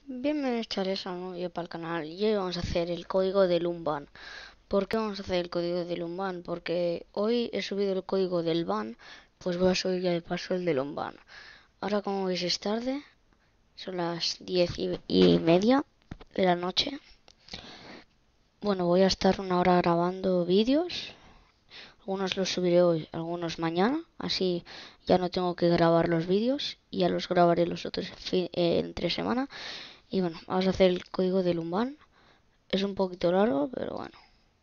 Bienvenidos chavales a un nuevo vídeo para el canal y hoy vamos a hacer el código del unban. ¿Por qué vamos a hacer el código del unban? Porque hoy he subido el código del ban, pues voy a subir ya de paso el del unban. Ahora como veis es tarde, son las 10:30 de la noche. Bueno, voy a estar una hora grabando vídeos. Algunos los subiré hoy, algunos mañana, así ya no tengo que grabar los vídeos y ya los grabaré los otros entre semana. Y bueno, vamos a hacer el código del unban. Es un poquito largo, pero bueno.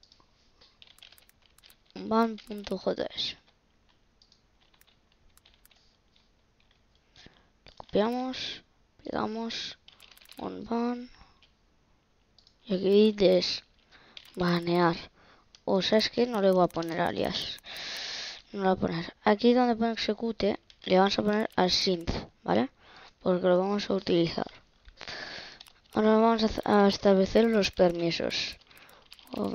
Unban.js. Lo copiamos, pegamos, unban. Y aquí dices banear. O sabes que no le voy a poner alias. No le voy a poner. Aquí donde pone execute, le vamos a poner al synth, ¿vale? Porque lo vamos a utilizar. Ahora vamos a establecer los permisos. O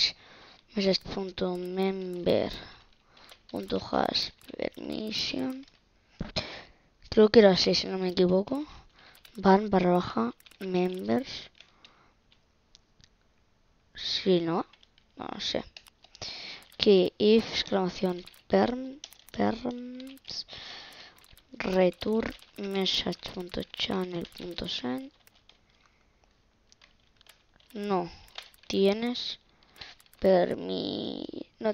message.member.hash permission. Creo que era así, si no me equivoco. ban/members. Si no, no sé. Que if exclamación perms return message.channel.send. No tienes no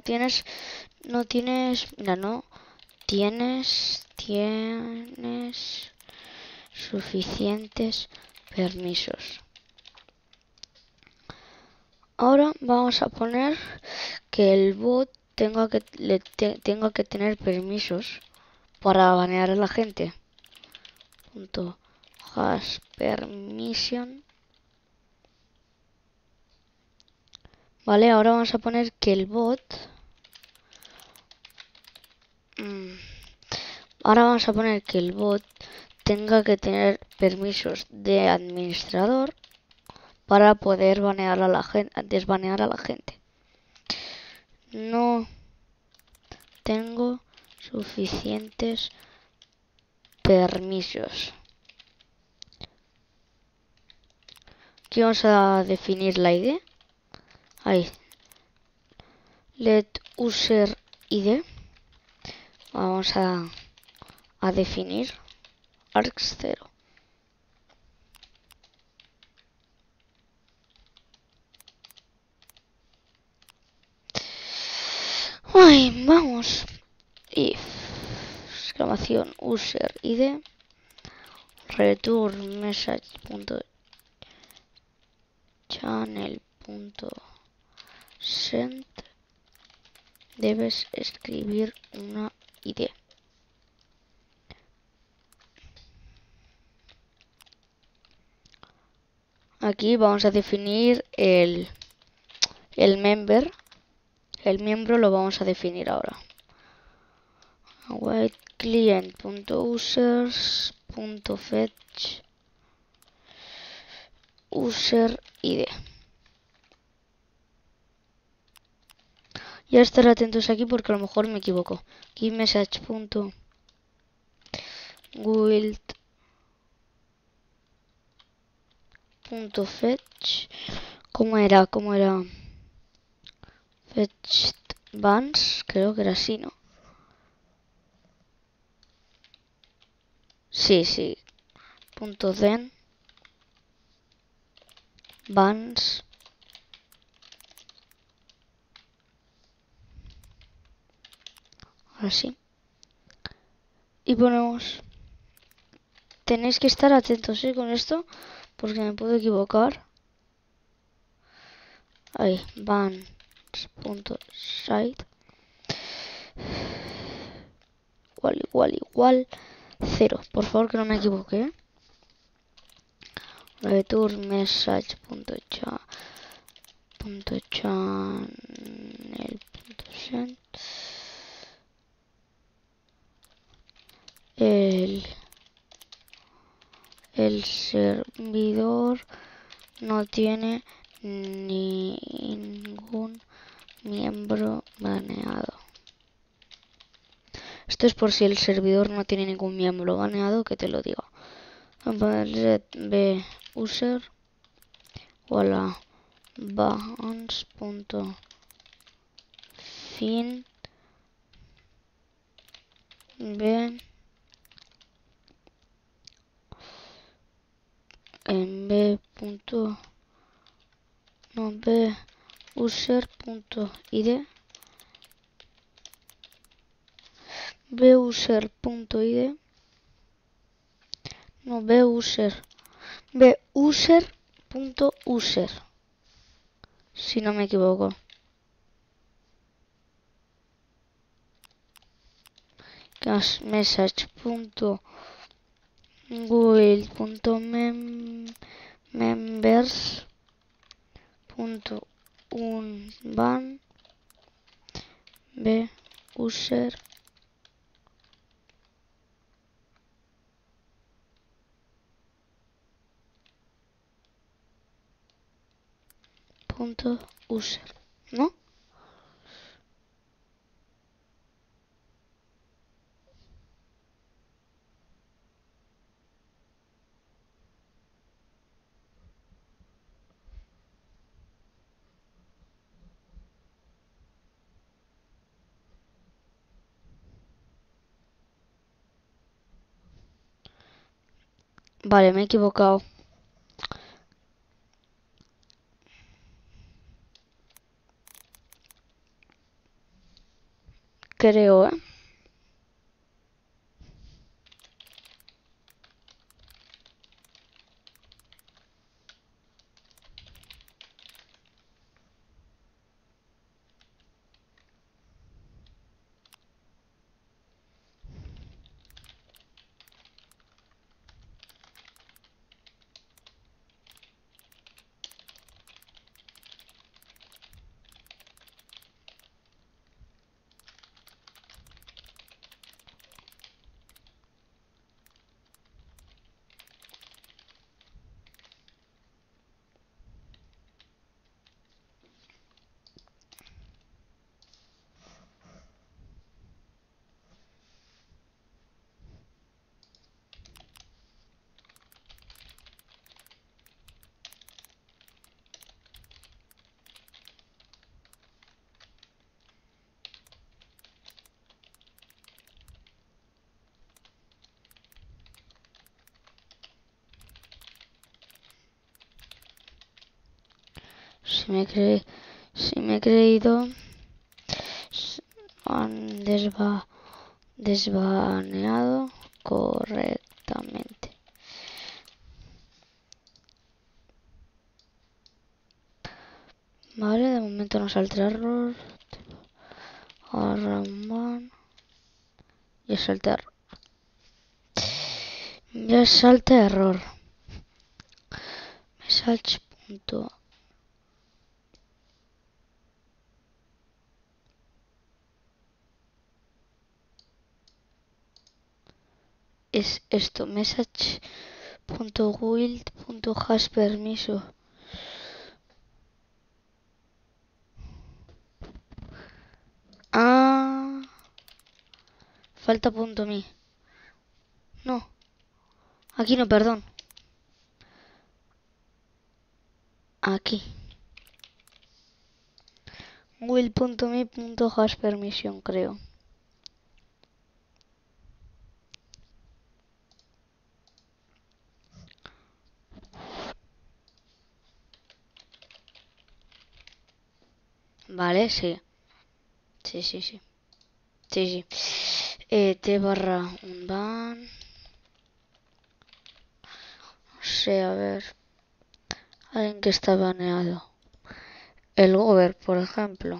tienes suficientes permisos. Ahora vamos a poner que el bot tenga que tener permisos para banear a la gente. Hash permission. Vale, ahora vamos a poner que el bot tenga que tener permisos de administrador para poder banear a la gente, desbanear a la gente. No tengo suficientes permisos. Aquí vamos a definir la ID. Ahí. Let user ID. Vamos a definir args 0. Ay, vamos. If exclamación user ID return message.channel.send. Debes escribir una ID. Aquí vamos a definir el member. El miembro lo vamos a definir ahora. Await client.users.fetch user ID. Ya estar atentos aquí porque a lo mejor me equivoco. Aquí message.guild.fetch. ¿Cómo era? Fetched bans, creo que era así, ¿no? Sí. .then bans. Así. Y ponemos. Tenéis que estar atentos con esto porque me puedo equivocar. Ahí, bans.site igual 0. Por favor que no me equivoque. Return message.channel.send. El servidor no tiene ningún miembro baneado. Esto es por si el servidor no tiene ningún miembro baneado, que te lo digo. Let b user hola bans.fin b en b punto no b user.id buser.id no buser.user si no me equivoco. ¿Qué más? Message.guild.members.unban buser user, ¿no? Vale, me he equivocado. Creo, ¿eh? Si me he creído, han desbaneado correctamente. Vale, de momento no saldrá error. Arraman. Ya salta error. Ya salta error. Message. Es esto, message.guild.has permiso. Ah, falta punto .me. No, aquí no, perdón. Aquí. Guild.me.has permission, creo. Vale, sí. Sí. T barra unban. No sé, a ver. Alguien que está baneado. El gober, por ejemplo.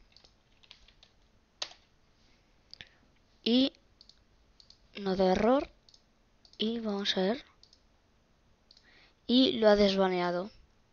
Y no da error. Y vamos a ver. Y lo ha desbaneado.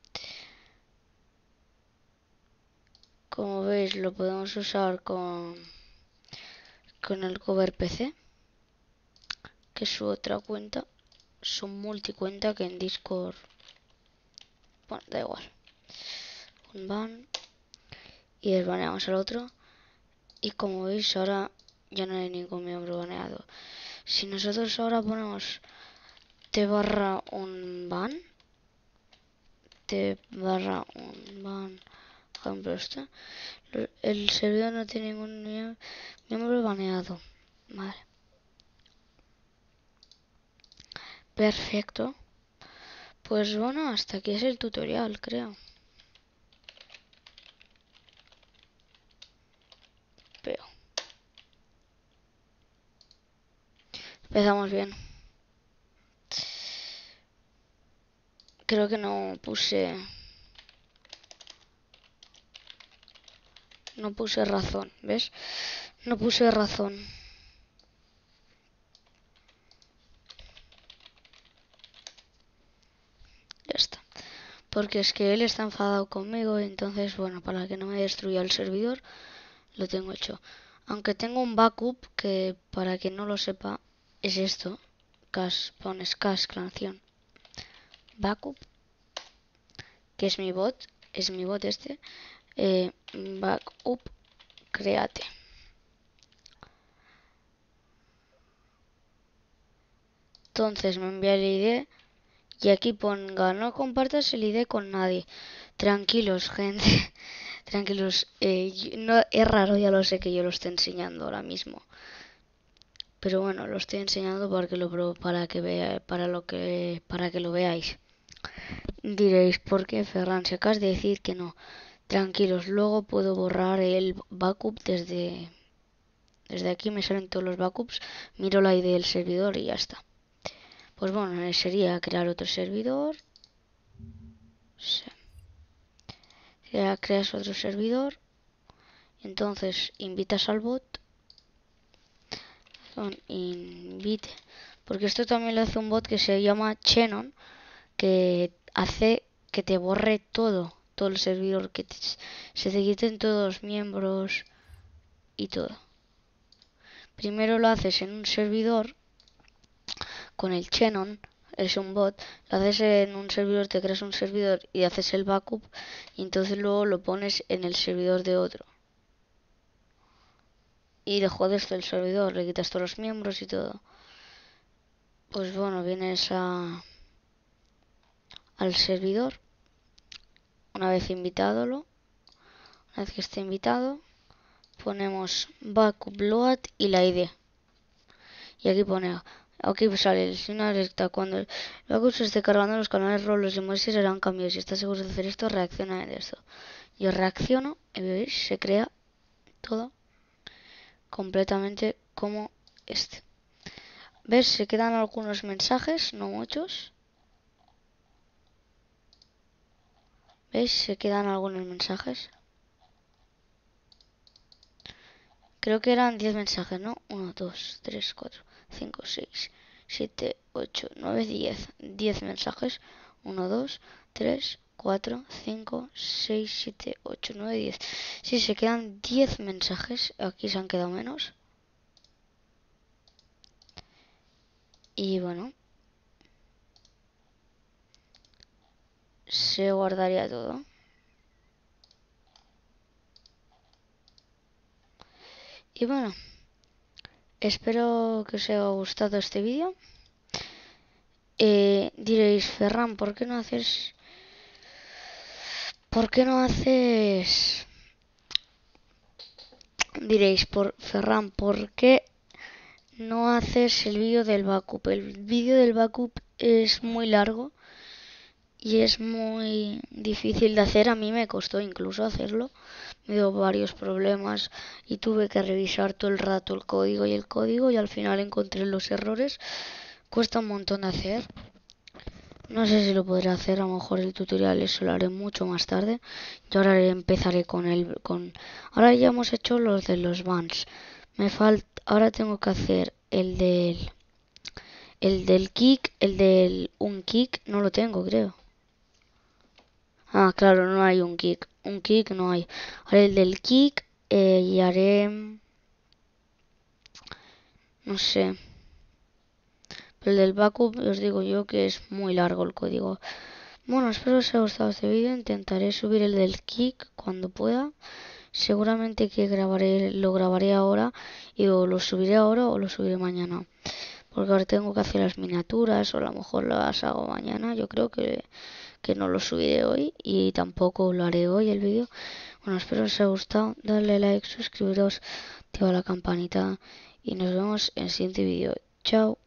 Como veis, lo podemos usar con el cover PC, que es su otra cuenta. Son multicuenta que en Discord. Bueno, da igual. Un ban. Y desbaneamos al otro. Y como veis, ahora ya no hay ningún miembro baneado. Si nosotros ahora ponemos T barra un ban, /1 por ejemplo este. El servidor no tiene ningún miembro baneado. Vale. Perfecto. Pues bueno, hasta aquí es el tutorial, creo. Pero empezamos bien. Creo que no puse razón, ¿ves? No puse razón. Ya está. Porque es que él está enfadado conmigo, entonces, bueno, para que no me destruya el servidor, lo tengo hecho. Aunque tengo un backup que, para quien no lo sepa, es esto. Pones cache canción. Backup, que es mi bot este. Backup, create. Entonces me envía el ID y aquí ponga no compartas el ID con nadie. Tranquilos, gente. Tranquilos. No, es raro, ya lo sé que yo lo esté enseñando ahora mismo. Pero bueno, lo estoy enseñando para que lo veáis. Diréis, ¿por qué, Ferran? Si acabas de decir que no. Tranquilos, luego puedo borrar el backup desde aquí, me salen todos los backups, miro la ID del servidor y ya está. Pues bueno, sería crear otro servidor. Ya creas otro servidor. Entonces invitas al bot. Invite. Porque esto también lo hace un bot que se llama Xenon, que hace que te borre todo el servidor, que se te quiten todos los miembros y todo. Primero lo haces en un servidor con el Xenon, es un bot, lo haces en un servidor, te creas un servidor y haces el backup y entonces luego lo pones en el servidor de otro. Y le jodes el servidor, le quitas todos los miembros y todo. Pues bueno, vienes al servidor, una vez invitadolo, una vez que esté invitado, ponemos backup load y la ID. Y aquí pone, aquí sale el signo de alerta. Cuando el backup se esté cargando, los canales roles y muestras serán cambios. Si estás seguro de hacer esto, reacciona en esto. Yo reacciono y veis, se crea todo completamente como este. ¿Ves? Se quedan algunos mensajes, no muchos. ¿Veis? Se quedan algunos mensajes. Creo que eran 10 mensajes, ¿no? 1, 2, 3, 4, 5, 6, 7, 8, 9, 10. 10 mensajes. 1, 2, 3, 4, 5, 6, 7, 8, 9, 10. Sí, se quedan 10 mensajes. Aquí se han quedado menos. Y bueno, se guardaría todo. Y bueno, espero que os haya gustado este vídeo. Diréis, Ferran, ¿por qué no haces... Diréis, Ferran, ¿por qué no haces el vídeo del backup? El vídeo del backup es muy largo y es muy difícil de hacer. A mí me costó incluso hacerlo. Me dio varios problemas y tuve que revisar todo el rato el código y al final encontré los errores. Cuesta un montón de hacer. No sé si lo podré hacer, a lo mejor el tutorial eso lo haré mucho más tarde. Yo ahora empezaré ahora ya hemos hecho los de los bans. Ahora tengo que hacer el del kick, el del un kick, no lo tengo, creo. Ah, claro, no hay un kick. Un kick no hay. Haré el del kick y haré... No sé. El del backup os digo yo que es muy largo el código. Bueno, espero os haya gustado este vídeo. Intentaré subir el del kick cuando pueda. Seguramente que lo grabaré ahora y o lo subiré ahora o lo subiré mañana. Porque ahora tengo que hacer las miniaturas o a lo mejor las hago mañana. Yo creo que que no lo subiré hoy y tampoco lo haré hoy el vídeo. Bueno, espero os haya gustado, darle like, suscribiros, activa la campanita y nos vemos en el siguiente vídeo. Chao.